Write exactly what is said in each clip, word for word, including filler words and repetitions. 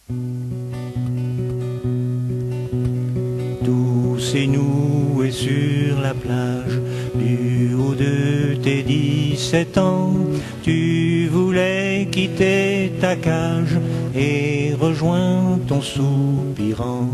Tous et nous et sur la plage, du haut de tes dix-sept ans, tu voulais quitter ta cage et rejoindre ton soupirant.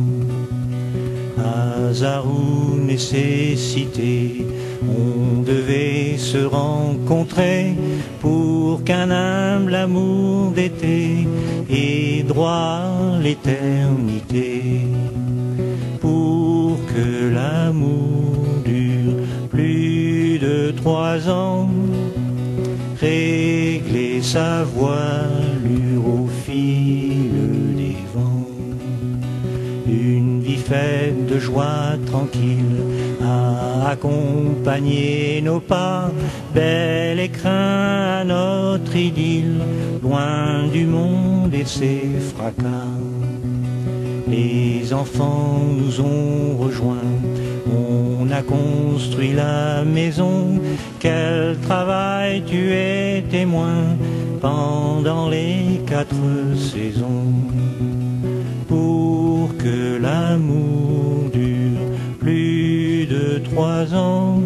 Hasard ou nécessité, on devait se rencontrer pour qu'un humble amour d'été ait droit à l'éternité. Pour que l'amour dure plus de trois ans, régler sa voilure au fil des vents. Une vie faite de joie tranquille a accompagné nos pas, bel écrin à notre idylle, loin du monde et ses fracas. Les enfants nous ont rejoints, on a construit la maison. Quel travail, tu es témoin pendant les quatre saisons. Pour que l'amour dure plus de trois ans,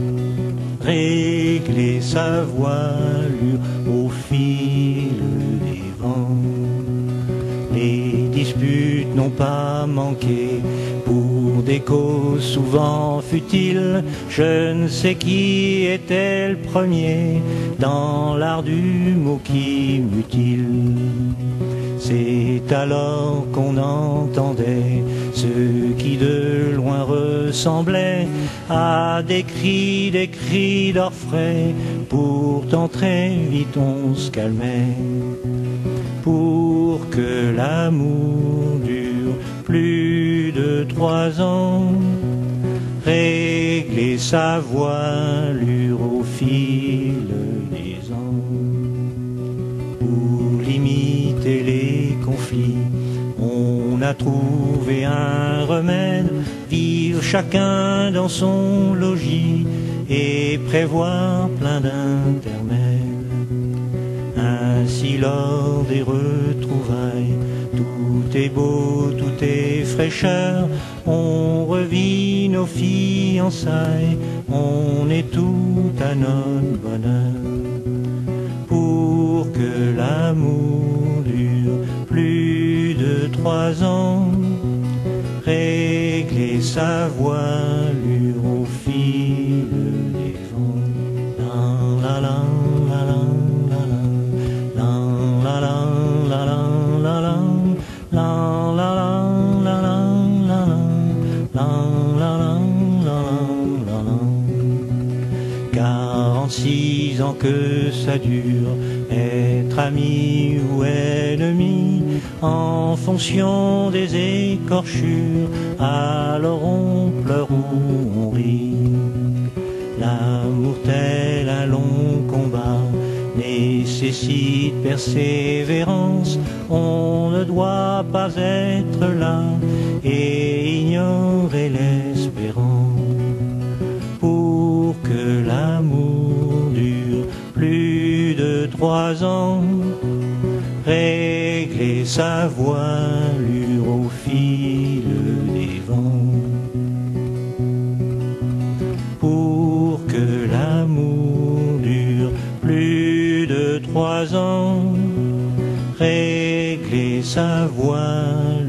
régler sa voilure au fil des vents. Les disputes n'ont pas manqué pour des causes souvent futiles. Je ne sais qui était le premier dans l'art du mot qui mutile. C'est alors qu'on entendait ce qui de loin ressemblait à des cris, des cris d'orfraie. Pourtant très vite on se calmait. Pour que l'amour dure plus de trois ans, régler sa voilure au fil des ans. Pour limiter les conflits, on a trouvé un remède, vivre chacun dans son logis et prévoir plein d'intermèdes. Ainsi lors des retrouvailles, tout est beau, tout est fraîcheur, on revit nos fiançailles, on est tout à notre bonheur. Pour que l'amour dure plus de trois ans, régler sa voilure au fil des vents. La la la la la. Quarante-six ans que ça dure, être ami ou ennemi, en fonction des écorchures, alors on pleure ou on rit. L'amour tel un long combat nécessite persévérance, on ne doit pas être là et ignorer l'espérance. Pour que l'amour dure plus de trois ans, régler sa voilure au fil des vents. Pour que l'amour dure plus de trois ans, régler sa voilure